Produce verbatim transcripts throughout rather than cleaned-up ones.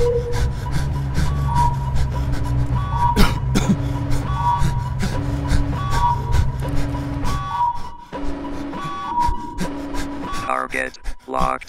Target locked.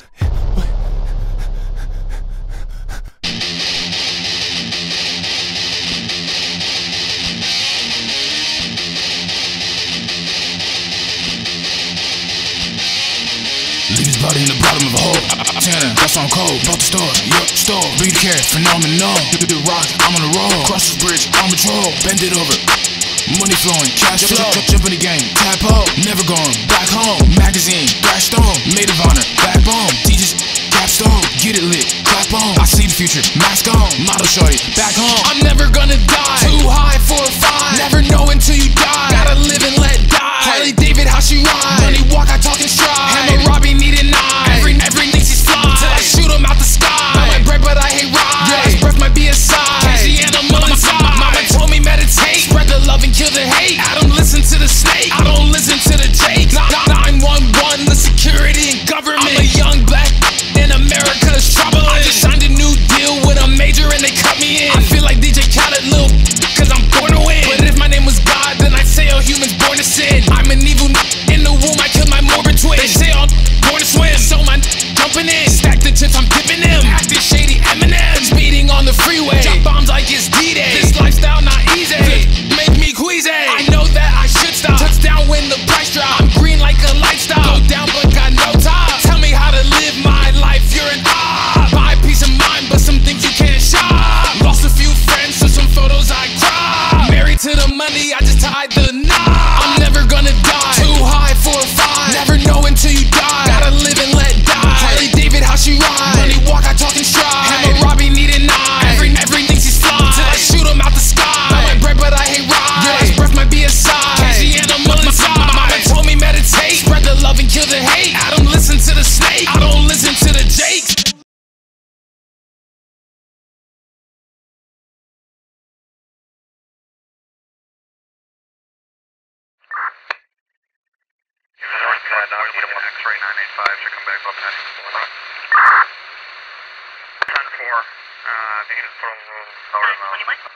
Leave his body in the bottom of a hole. Tanner, that's on cold. Bought the store, yup, store. Bring the cash, phenomenal. Do the rock, I'm on the roll. Cross this bridge, on patrol. Bend it over. Money flowing, cash flow. Jump in the game, tap hole. Never going back home. Magazine, bash stone. Maid of honor, backbone. D Js, capstone. Get it lit, clap on. I see the future, mask on. Model shorty, back home. I'm never gonna die. Too high for a five. Never know until you die. Gotta live and let die. Harley David, how she ride. Money walk, I talk and stride. Hammer Robbie need an eye. Every, every night she's fly. Till I shoot him out the sky. I like bread, but I hate ride. Yeah, his breath might be a sigh. Catch the animal inside. Mama told me meditate. Spread the love and kill the hate. Adam, listen to the snake. I don't listen to the Jake. nine one one, the security and government. I'm a young black in America's trouble. I just signed a new deal with a major and they cut me in. I feel like D J Khaled, little, cause I'm born to win. But if my name was God, then I'd say all humans born to sin. I'm an evil in the womb, I killed my morbid twin. They say all born to swim, so my jumping in. Stack the chips, I'm dipping them. Acting shady Eminem, speeding on the freeway. Drop bombs like it's D-Day. This lifestyle not easy, make me queasy. I know that I should stop. Touchdown when the price drop. I'm green like a light stop. Go down but got no top. Tell me how to live my life, you're an op. Buy peace of mind, but some things you can't shop. Lost a few friends, so some photos I crop. Married to the money, I just tied the knot. I'm never gonna die. Too high for a five. Never know until you die. Gotta live and let die. Harley David, how she ride. Money walk, I talk and stride. Hammer Robbie need an eye. Every, everything she's fly. Till I shoot him out the sky. I like bread, but I hate ride. Yeah, his breath might be a sigh. Catch the animal inside. Mama told me meditate. Spread the love and kill the hate. Adam, listen to the snake. I don't listen to the Jakes. X-ray nine eight five, should come back up ten four. Uh, I think it's from, uh,